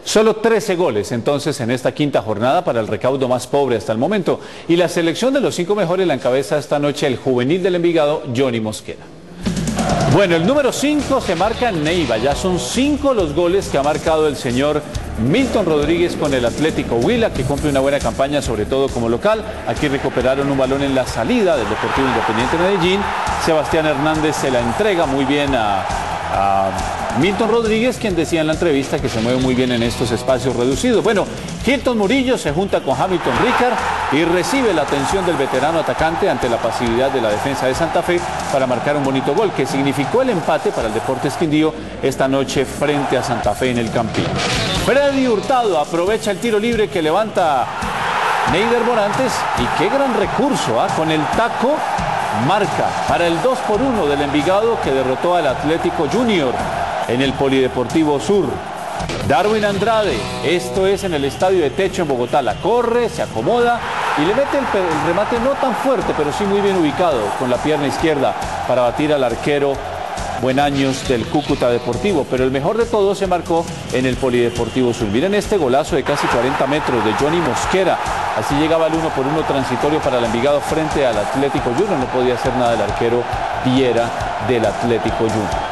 Solo 13 goles entonces en esta quinta jornada para el recaudo más pobre hasta el momento. Y la selección de los 5 mejores la encabeza esta noche el juvenil del Envigado, Johnny Mosquera. Bueno, el número 5 se marca en Neiva. Ya son 5 los goles que ha marcado el señor Milton Rodríguez con el Atlético Huila, que cumple una buena campaña, sobre todo como local. Aquí recuperaron un balón en la salida del Deportivo Independiente Medellín. Sebastián Hernández se la entrega muy bien a Milton Rodríguez, quien decía en la entrevista que se mueve muy bien en estos espacios reducidos. Bueno, Hilton Murillo se junta con Hamilton Ricard y recibe la atención del veterano atacante ante la pasividad de la defensa de Santa Fe para marcar un bonito gol que significó el empate para el Deportes Quindío esta noche frente a Santa Fe en el Campín. Freddy Hurtado aprovecha el tiro libre que levanta Neider Morantes y qué gran recurso, con el taco marca para el 2-1 del Envigado, que derrotó al Atlético Junior en el Polideportivo Sur. Darwin Andrade, esto es en el Estadio de Techo en Bogotá, la corre, se acomoda y le mete el remate no tan fuerte, pero sí muy bien ubicado con la pierna izquierda para batir al arquero Buenaños del Cúcuta Deportivo, pero el mejor de todos se marcó en el Polideportivo Sur. Miren este golazo de casi 40 metros de Johnny Mosquera. Así llegaba el 1-1 transitorio para el Envigado frente al Atlético Junior. No podía hacer nada el arquero Viera del Atlético Junior.